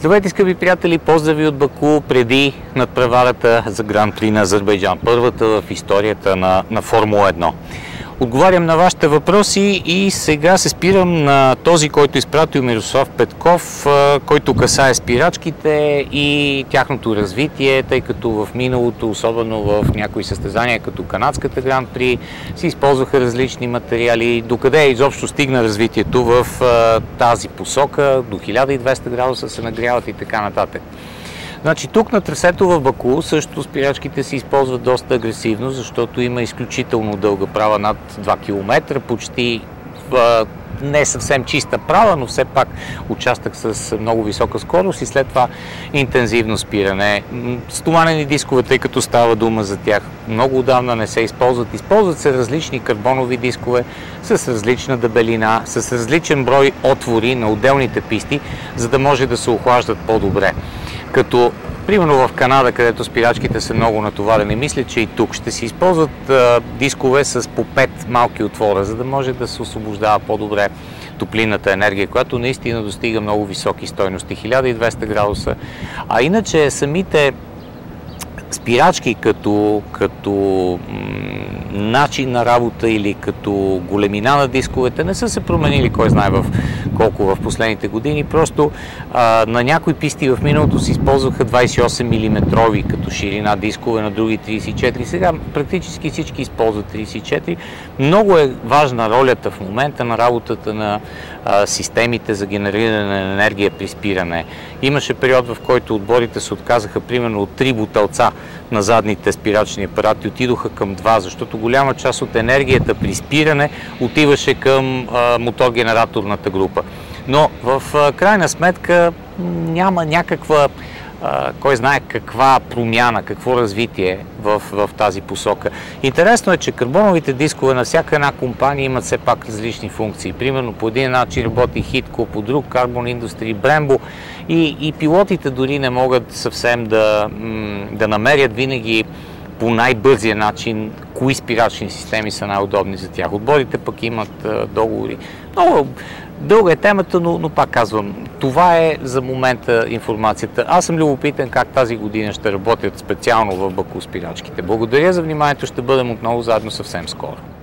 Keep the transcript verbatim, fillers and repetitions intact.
Здравейте, скъпи приятели! Поздрави от Баку преди надпреварата за Гран-при на Азербайджан. Първата в историята на, на Формула едно. Отговарям на вашите въпроси и сега се спирам на този, който изпратил Мирослав Петков, който касае спирачките и тяхното развитие, тъй като в миналото, особено в някои състезания, като канадската Гран-при, се използваха различни материали. Докъде изобщо стигна развитието в тази посока, до хиляда и двеста градуса се нагряват и така нататък. Значи тук на трасето в Баку също спирачките се използват доста агресивно, защото има изключително дълга права над два километра, почти в не съвсем чиста права, но все пак участък с много висока скорост и след това интензивно спиране. Стоманени дискове, тъй като става дума за тях, много отдавна не се използват. Използват се различни карбонови дискове с различна дебелина, с различен брой отвори на отделните писти, за да може да се охлаждат по-добре. Като примерно в Канада, където спирачките са много натоварени, мисля, че и тук ще се използват а, дискове с по пет малки отвора, за да може да се освобождава по-добре топлинната енергия, която наистина достига много високи стойности, хиляда и двеста градуса. А иначе самите спирачки като, като начин на работа или като големина на дисковете не са се променили кой знае в колко в последните години. Просто а, на някои писти в миналото се използваха двадесет и осем милиметрови като ширина дискове, на други тридесет и четири. Сега практически всички използват тридесет и четири. Много е важна ролята в момента на работата на а, системите за генериране на енергия при спиране. Имаше период, в който отборите се отказаха примерно от три бутълца на задните спирачни апарати, отидоха към два, защото голяма част от енергията при спиране отиваше към а, мотор-генераторната група. Но в а, крайна сметка няма някаква, а, кой знае каква промяна, какво развитие в, в тази посока. Интересно е, че карбоновите дискове на всяка една компания имат все пак различни функции. Примерно по един начин работи Хитко, по друг Carbon Industry, Brembo и, и пилотите дори не могат съвсем да, да намерят винаги по най-бързия начин кои спирачни системи са най-удобни за тях. Отборите пък имат а, договори. Много дълга е темата, но, но пак казвам, това е за момента информацията. Аз съм любопитен как тази година ще работят специално в Баку спирачките. Благодаря за вниманието, ще бъдем отново заедно съвсем скоро.